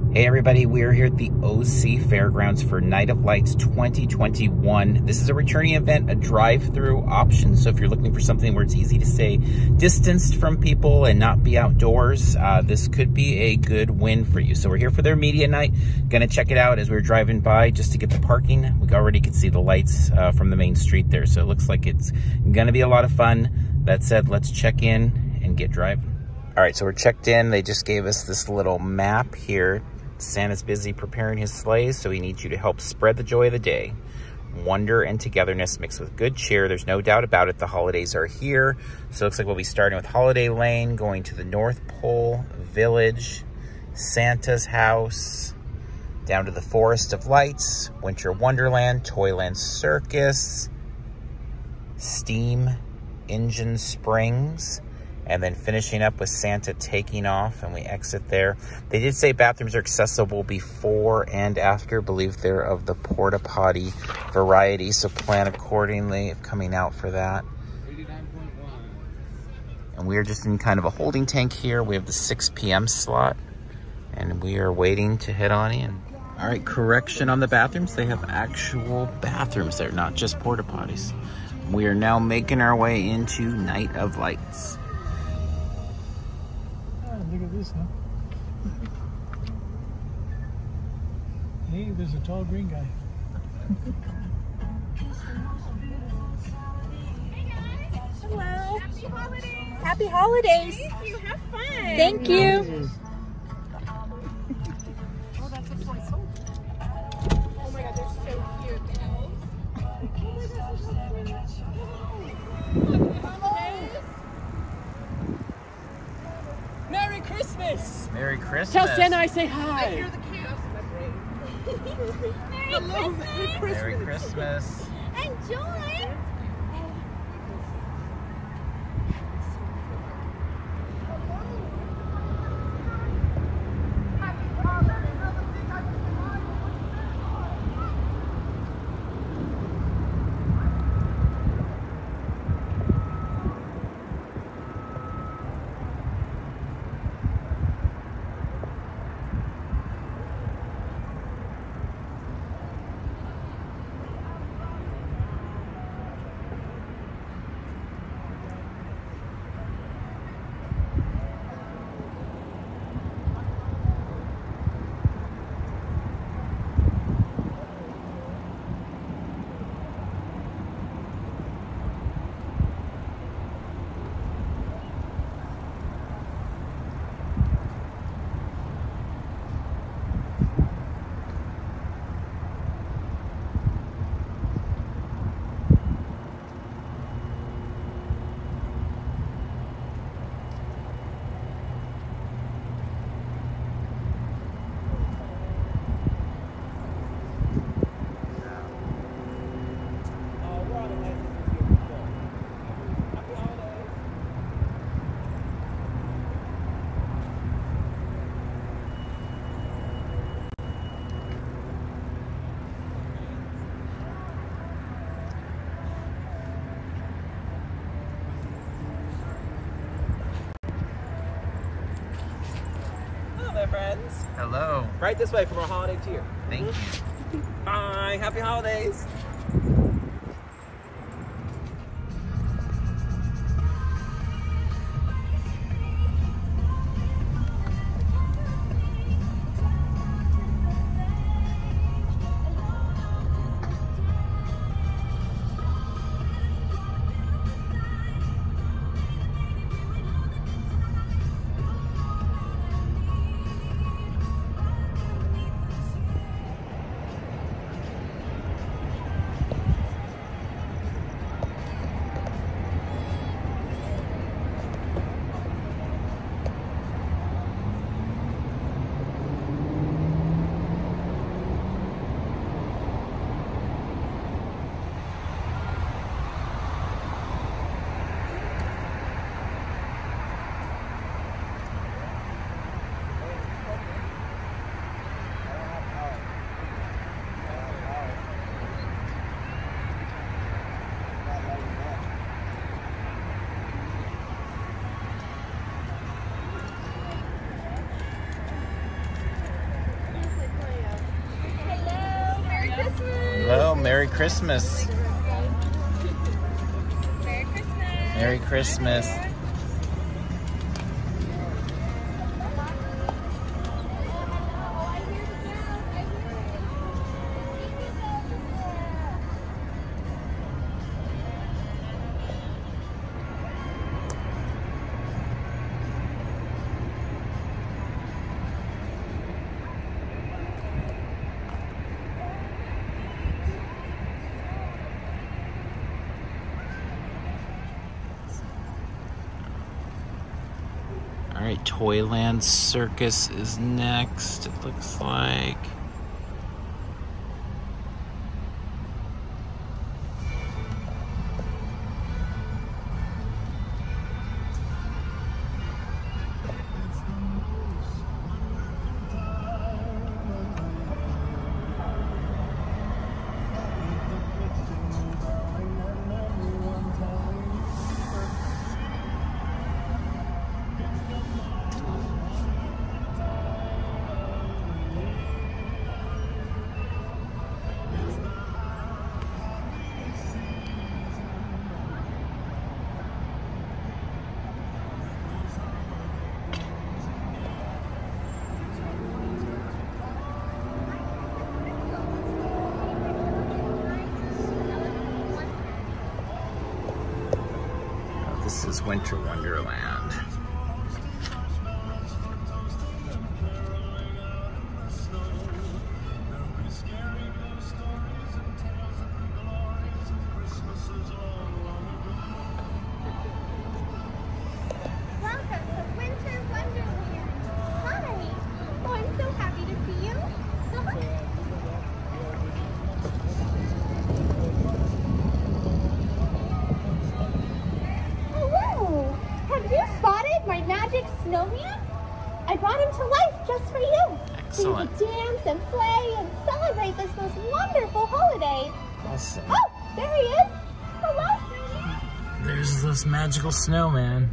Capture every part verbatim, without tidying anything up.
Hey everybody, we're here at the O C Fairgrounds for Night of Lights twenty twenty-one. This is a returning event, a drive-through option. So if you're looking for something where it's easy to stay distanced from people and not be outdoors, uh, this could be a good win for you. So we're here for their media night. Gonna check it out as we were driving by just to get the parking. We already could see the lights uh, from the main street there. So it looks like it's gonna be a lot of fun. That said, let's check in and get driving. All right, so we're checked in. They just gave us this little map here. Santa's busy preparing his sleighs, so he needs you to help spread the joy of the day. Wonder and togetherness mixed with good cheer. There's no doubt about it. The holidays are here. So it looks like we'll be starting with Holiday Lane, going to the North Pole Village, Santa's house, down to the Forest of Lights, Winter Wonderland, Toyland Circus, Steam Engine Springs, and then finishing up with Santa taking off, and we exit there. They did say bathrooms are accessible before and after. I believe they're of the porta potty variety, so plan accordingly if coming out for that. eighty-nine point one. And we are just in kind of a holding tank here. We have the six P M slot, and we are waiting to head on in. All right, correction on the bathrooms. They have actual bathrooms there, not just porta potties. We are now making our way into Night of Lights. Look at this, huh? Hey, there's a tall green guy. Hello. Happy holidays. Happy holidays. Thank you. Have fun. Thank you. Oh, that's a toy soldier. Oh my God, they're so cute. Merry Christmas! Merry Christmas. Tell Santa I say hi. I hear the chaos in my brain. Merry Hello, Christmas. Merry Christmas. Enjoy. Friends. Hello. Right this way for our holiday cheer. Thank you. Bye. Happy holidays. Merry Christmas. Merry Christmas. Merry Christmas. All right, Toyland Circus is next, it looks like. This is Winter Wonderland. Welcome to Winter Wonderland. Hi. Oh, I'm so happy to see you. Hello. Have you spotted my magic snowman? I brought him to life just for you. Excellent. So you can dance and play and celebrate this most wonderful holiday. Awesome. Oh, there he is. Hello, snowman. There's this magical snowman.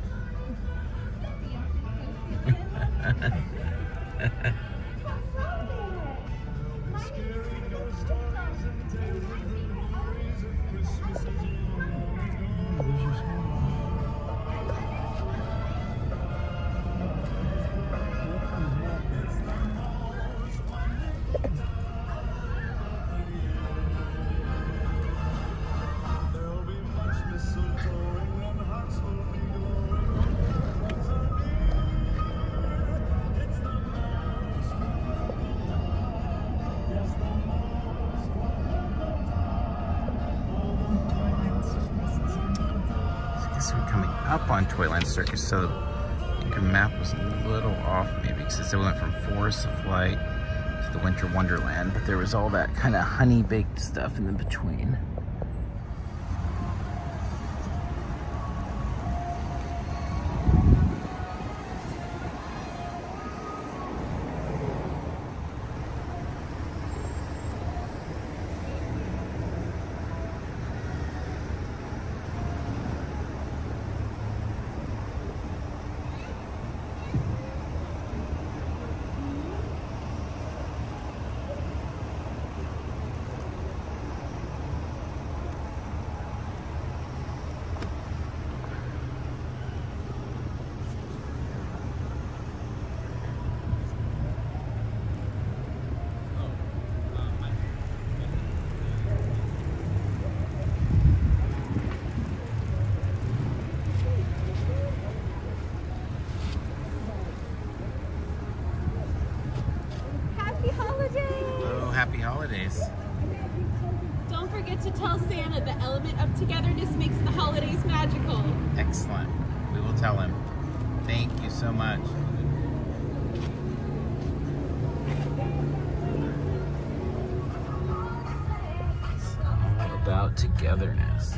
Coming up on Toyland Circus, so I think our map was a little off maybe because it went from Forest of Light to the Winter Wonderland, but there was all that kind of honey baked stuff in the between. Happy holidays. Don't forget to tell Santa the element of togetherness makes the holidays magical. Excellent. We will tell him. Thank you so much. It's all about togetherness.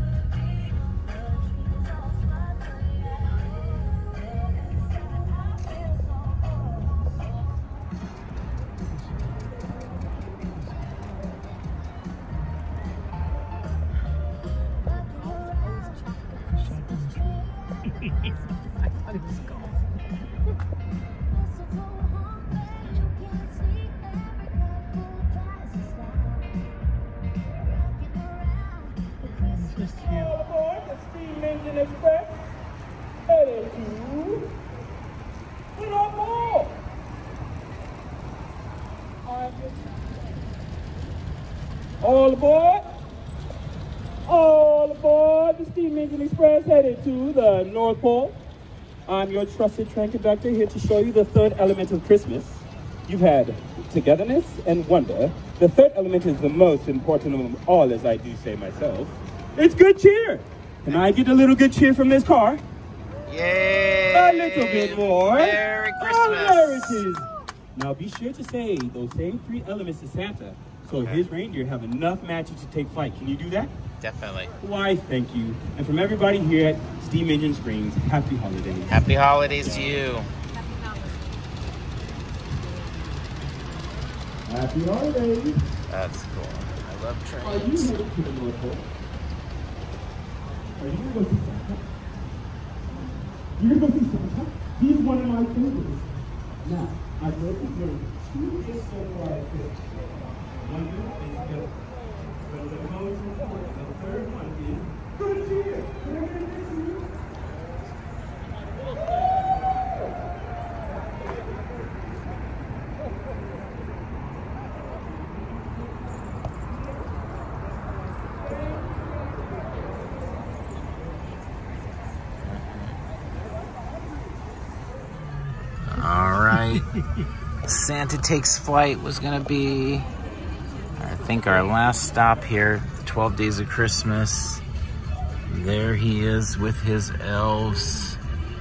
I thought it was golf. Christmas to you. All aboard the Steam Engine Express, headed to the North Pole. All aboard. All aboard the Steam Engine Express, headed to the North Pole. I'm your trusted train conductor, here to show you the third element of Christmas. You've had togetherness and wonder. The third element is the most important of them all, as I do say myself. It's good cheer. Can I get a little good cheer from this car? Yay! A little bit more. Merry Christmas! Oh, there it is. Now be sure to say those same three elements to Santa, so Okay. his reindeer have enough magic to take flight. Can you do that? Definitely. Why, thank you. And from everybody here at Steam Engine Springs, happy holidays. Happy holidays to you. Happy holidays. That's cool. I love Are you trains. headed to the North Pole? Are you going to go see Santa? You're going to go see Santa? He's one of my favorites. Now, I've written down two just so far I could. One is good. But the most important, the third one is good cheer. Can I get a good cheer? All right. Santa Takes Flight was going to be, I think, our last stop here. twelve Days of Christmas. There he is with his elves.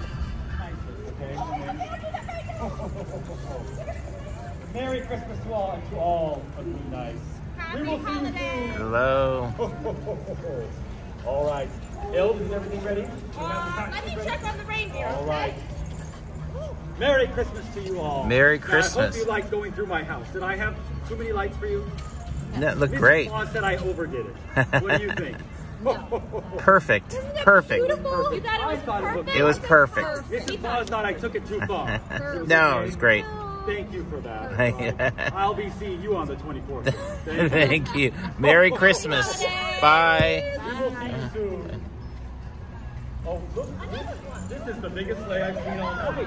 Merry Christmas to all and to all of you nice. Happy holidays. Hello. All right. Elves, is everything ready? Uh, let me check on the reindeer. All right. Merry Christmas to you all. Merry Now, I Christmas. hope you like going through my house. Did I have too many lights for you? That looked Missus great. Claus said I overdid it. What do you think? Perfect. Perfect. Beautiful. You thought it I was thought it looked perfect? It was perfect. Missus Claus thought I took it too far. No, it was great. Thank you for that. I'll be seeing you on the twenty-fourth. Thank you. Thank you. Merry Christmas. Bye. We will see you soon. Oh, look. This, this is the biggest sleigh I've seen all night.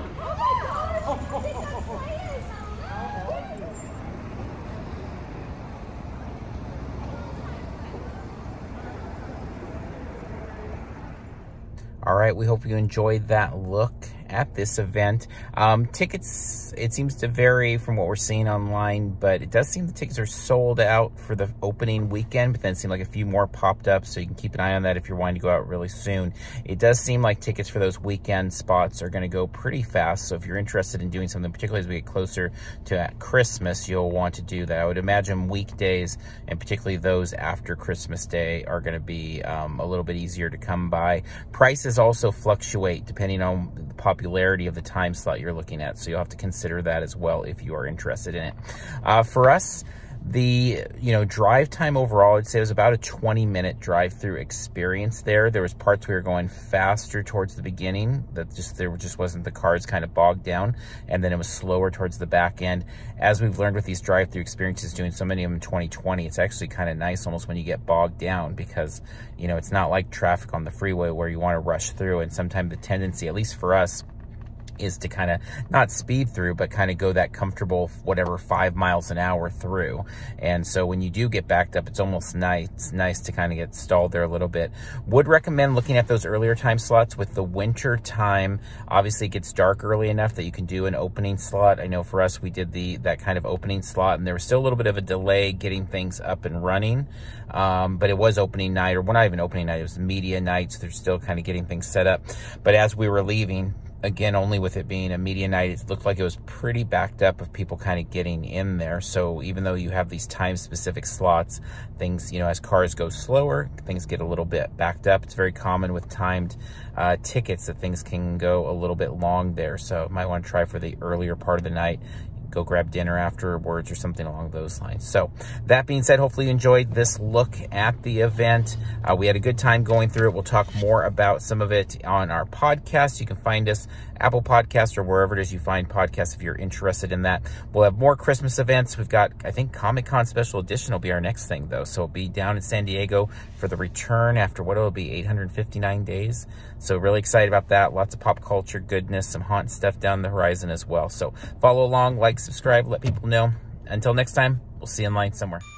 All right, we hope you enjoyed that look at this event. Um, tickets, it seems to vary from what we're seeing online, but it does seem the tickets are sold out for the opening weekend, but then it seemed like a few more popped up, so you can keep an eye on that if you're wanting to go out really soon. It does seem like tickets for those weekend spots are going to go pretty fast, so if you're interested in doing something, particularly as we get closer to Christmas, you'll want to do that. I would imagine weekdays, and particularly those after Christmas Day, are going to be um, a little bit easier to come by. Prices also fluctuate depending on the popularity of the time slot you're looking at, so you'll have to consider that as well if you are interested in it. Uh, for us, the you know drive time overall, I'd say it was about a twenty minute drive-through experience there. There was parts we were going faster towards the beginning, that just there just wasn't, the cars kind of bogged down, and then it was slower towards the back end. As we've learned with these drive-through experiences, doing so many of them in twenty twenty, it's actually kind of nice almost when you get bogged down, because you know it's not like traffic on the freeway where you want to rush through, and sometimes the tendency, at least for us, is to kind of not speed through, but kind of go that comfortable, whatever, five miles an hour through. And so when you do get backed up, it's almost nice, nice to kind of get stalled there a little bit. Would recommend looking at those earlier time slots. With the winter time, obviously it gets dark early enough that you can do an opening slot. I know for us, we did the that kind of opening slot, and there was still a little bit of a delay getting things up and running. Um, but it was opening night, or well, not even opening night, it was media night, so they're still kind of getting things set up. But as we were leaving, again, only with it being a media night, it looked like it was pretty backed up of people kind of getting in there. So even though you have these time-specific slots, things, you know, as cars go slower, things get a little bit backed up. It's very common with timed uh, tickets that things can go a little bit long there. So you might want to try for the earlier part of the night. go grab dinner afterwards or something along those lines. So that being said, hopefully you enjoyed this look at the event. Uh, we had a good time going through it. We'll talk more about some of it on our podcast. You can find us Apple Podcasts or wherever it is you find podcasts if you're interested in that. We'll have more Christmas events. We've got, I think, Comic-Con Special Edition will be our next thing, though. So it'll be down in San Diego for the return after what it'll be, eight hundred fifty-nine days. So really excited about that. Lots of pop culture goodness, some haunt stuff down the horizon as well. So follow along, like, subscribe, let people know. Until next time, we'll see you in line somewhere.